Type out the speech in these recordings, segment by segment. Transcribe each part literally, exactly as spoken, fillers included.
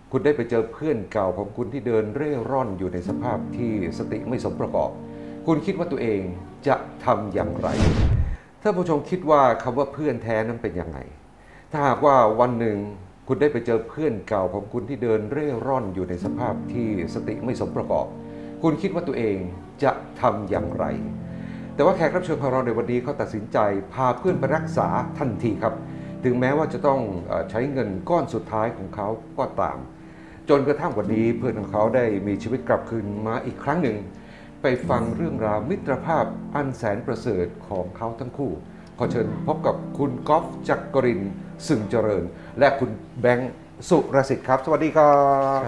คุณได้ไปเจอเพื่อนเก่าของคุณที่เดินเร่ร่อนอยู่ในสภาพที่สติไม่สมประกอบคุณคิดว่าตัวเองจะทำอย่างไรท่านผู้ชมคิดว่าคำว่าเพื่อนแท้นั้นเป็นยังไงถ้าหากว่าวันหนึ่งคุณได้ไปเจอเพื่อนเก่าของคุณที่เดินเร่ร่อนอยู่ในสภาพที่สติไม่สมประกอบคุณคิดว่าตัวเองจะทำอย่างไรแต่ว่าแขกรับเชิญของเราในวันนี้เขาตัดสินใจพาเพื่อนไปรักษาทันทีครับถึงแม้ว่าจะต้องใช้เงินก้อนสุดท้ายของเขาก็ตามจนกระทั่งวันนี้เพื่อนของเขาได้มีชีวิตกลับคืนมาอีกครั้งหนึ่งไปฟังเรื่องราวมิตรภาพอันแสนประเสริฐของเขาทั้งคู่ขอเชิญพบกับคุณก๊อฟจักรินทร์สึงเจริญและคุณแบงค์สุรสิทธิ์ครับสวัสดีครับ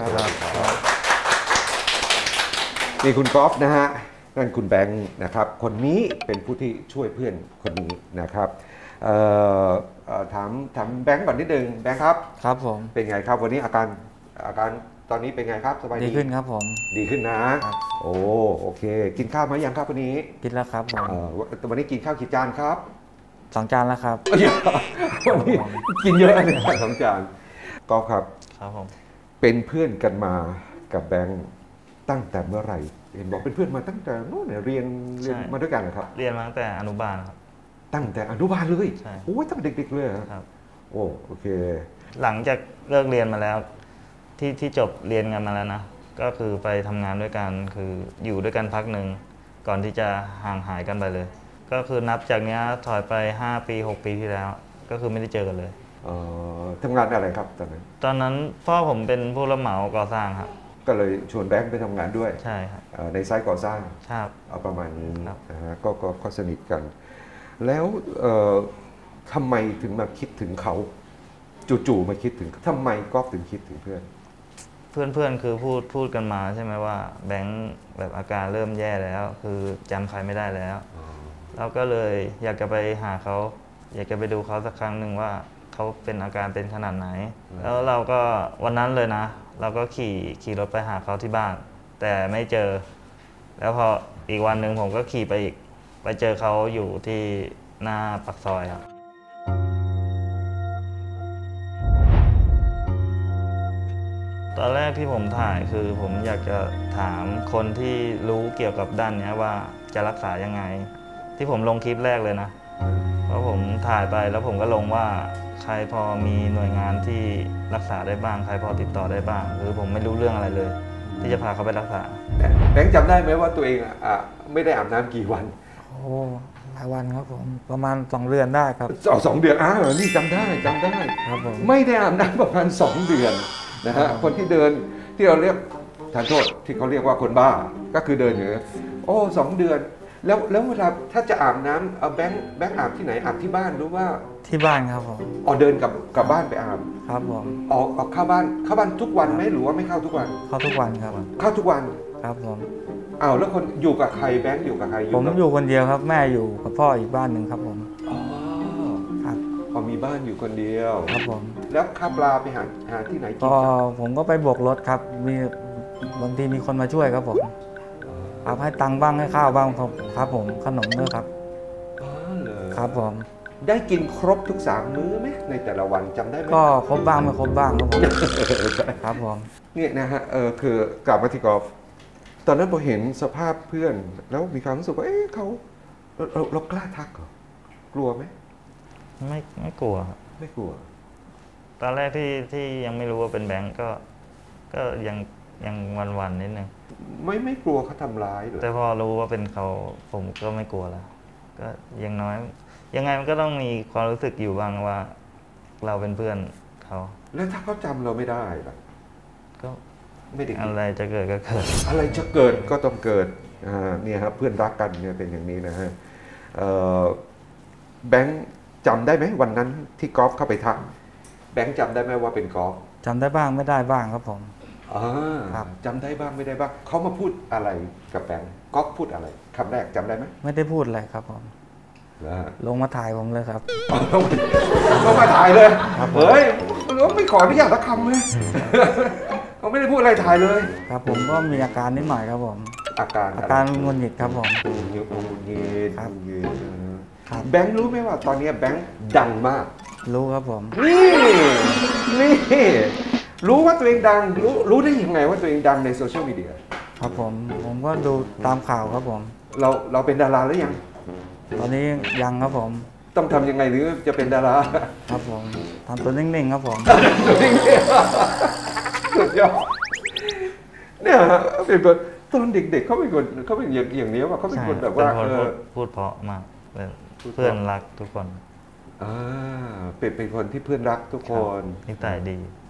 นี่คุณก๊อฟนะฮะนั่นคุณแบงค์นะครับคนนี้เป็นผู้ที่ช่วยเพื่อนคนนี้นะครับถามถามแบงค์ก่อนนิดนึงแบงค์ครับครับผมเป็นไงครับวันนี้อาการอาการตอนนี้เป็นไงครับสบายดีดีขึ้นครับผมดีขึ้นนะโอ้โอเคกินข้าวไหมยังครับวันนี้กินแล้วครับผมวันนี้กินข้าวกี่จานครับสองจานแล้วครับวันนี้กินเยอะเลยสองจานก็ครับครับผมเป็นเพื่อนกันมากับแบงค์ตั้งแต่เมื่อไหร่เห็นบอกเป็นเพื่อนมาตั้งแต่โน่นเนี่ยเรียนเรียนมาด้วยกันเหรอครับเรียนมาตั้งแต่อนุบาลครับตั้งแต่อนุบาลเลยโอ้ยตั้งเด็กๆเลยครับโอ้โอเคหลังจากเลิกเรียนมาแล้วที่ที่จบเรียนกันมาแล้วนะก็คือไปทำงานด้วยกันคืออยู่ด้วยกันพักหนึ่งก่อนที่จะห่างหายกันไปเลยก็คือนับจากนี้ถอยไปห้าปีหกปีที่แล้วก็คือไม่ได้เจอกันเลยทำงานอะไรครับตอนนั้นตอนนั้นพ่อผมเป็นผู้รับเหมาก่อสร้างครับก็เลยชวนแบงค์ไปทำงานด้วยใช่ครับในไซต์ก่อสร้างครับเอาประมาณนี้นะฮะก็ก็สนิทกันแล้วทำไมถึงมาคิดถึงเขาจู่ๆมาคิดถึงทำไมก็ถึงคิดถึงเพื่อนเพื่อนๆคือพูดพูดกันมาใช่ไหมว่าแบงค์แบบอาการเริ่มแย่แล้วคือจำใครไม่ได้แล้วเราก็เลยอยากจะไปหาเขาอยากจะไปดูเขาสักครั้งหนึ่งว่าเขาเป็นอาการเป็นขนาดไหนแล้วเราก็วันนั้นเลยนะเราก็ขี่ขี่รถไปหาเขาที่บ้านแต่ไม่เจอแล้วพออีกวันหนึ่งผมก็ขี่ไปอีกไปเจอเขาอยู่ที่หน้าปากซอยครับตอนแรกที่ผมถ่ายคือผมอยากจะถามคนที่รู้เกี่ยวกับด้านนี้ว่าจะรักษายังไงที่ผมลงคลิปแรกเลยนะเพราะผมถ่ายไปแล้วผมก็ลงว่าใครพอมีหน่วยงานที่รักษาได้บ้างใครพอติดต่อได้บ้างคือผมไม่รู้เรื่องอะไรเลยที่จะพาเขาไปรักษาแบงค์จำได้ไหมว่าตัวเองอ่ะไม่ได้อาบน้ำกี่วันโอ้หลายวันครับผมประมาณสองเดือนได้ครับสองสองเดือนอ้าวนี่จำได้จำได้ครับผมไม่ได้อาบน้ำประมาณสองเดือนนะฮะคนที่เดินที่เราเรียกทานโทษที่เขาเรียกว่าคนบ้าก็คือเดินอยู่โอ้สองเดือนแล้วแล้วเวลาถ้าจะอาบน้ำเอาแบงค์แบงค์อาบที่ไหนอาบที่บ้านหรือว่าที่บ้านครับผมอ๋อเดินกับกับบ้านไปอาบครับผมออกออกเข้าบ้านเข้าบ้านทุกวันไหมหรือว่าไม่เข้าทุกวันเข้าทุกวันครับเข้าทุกวันครับผมอ้าวแล้วคนอยู่กับใครแบงค์อยู่กับใครผมอยู่คนเดียวครับแม่อยู่กับพ่ออีกบ้านหนึ่งครับผมอ๋อครับพอมีบ้านอยู่คนเดียวครับผมแล้วข้าวปลาไปหาหาที่ไหนกินก็ผมก็ไปโบกรถครับมีบางทีมีคนมาช่วยครับผมครับให้ตังค์บ้างให้ข้าวบ้างครับครับผมขนมด้วยครับอ๋อเหรอครับผมได้กินครบทุกสามมื้อไหมในแต่ละวันจำได้ไหมก็ครบบ้างไม่ครบบ้างครับผมครับผมเนี่ยนะฮะเออคือกลับมาที่กอล์ฟตอนนั้นพอเห็นสภาพเพื่อนแล้วมีความรู้สึกว่าเอ๊ะเขาเราเรากล้าทักเหรอกลัวไหมไม่ไม่กลัวไม่กลัวตอนแรกที่ที่ยังไม่รู้ว่าเป็นแบงก์ก็ก็ยังยังวันวันนิดนึงไม่ไม่กลัวเขาทำร้ายหรอแต่พอรู้ว่าเป็นเขาผมก็ไม่กลัวแล้วก็ยังน้อยยังไงมันก็ต้องมีความรู้สึกอยู่บ้างว่าเราเป็นเพื่อนเขาแล้วถ้าเขาจำเราไม่ได้ล่ะก็ไม่ได้อะไรจะเกิดก็เกิดอะไรจะเกิดก็ต้องเกิดอ่าเนี่ยครับเพื่อนรักกันเนี่ยเป็นอย่างนี้นะฮะแบงค์จำได้ไหมวันนั้นที่กอล์ฟเข้าไปทักแบงค์จำได้ไหมว่าเป็นกอล์ฟจำได้บ้างไม่ได้บ้างครับผมอ่าจำได้บ้างไม่ได้บ้างเขามาพูดอะไรกับแบงค์กอล์ฟพูดอะไรคำแรกจำได้ไหมไม่ได้พูดอะไรครับผมลงมาถ่ายผมเลยครับลงมาถ่ายเลยเฮ้ยเราไม่ขออนุญาตสักคำเลยเขาไม่ได้พูดอะไรถ่ายเลยครับผมก็มีอาการนิดหน่อยครับผมอาการอาการงุนหงิดครับผมงุนหงิดงุนหงิดครับแบงค์รู้ไหมว่าตอนนี้แบงค์ดังมากรู้ครับผมนี่นี่รู้ว่าตัวเองดังรู้รู้ได้ยังไงว่าตัวเองดังในโซเชียลมีเดียครับผมผมก็ดูตามข่าวครับผมเราเราเป็นดาราหรือยังตอนนี้ยังครับผมต้องทำยังไงหรือจะเป็นดาราครับผมทำตัวนิ่งๆครับผมตัวเองเนี่ยสุดยอดเนี่ยฮะเป็นคนตอนเด็กๆเขาเป็นคนเขาเป็นอย่างอย่างนี้ว่าเขาเป็นใช่คนแบบว่าเป็นเอคนพูอดพูดเพราะมากแบบพูดเพราะเพื่อนรักทุกคนอ่าเป็นเป็นคนที่เพื่อนรักทุกคนนิสัยดี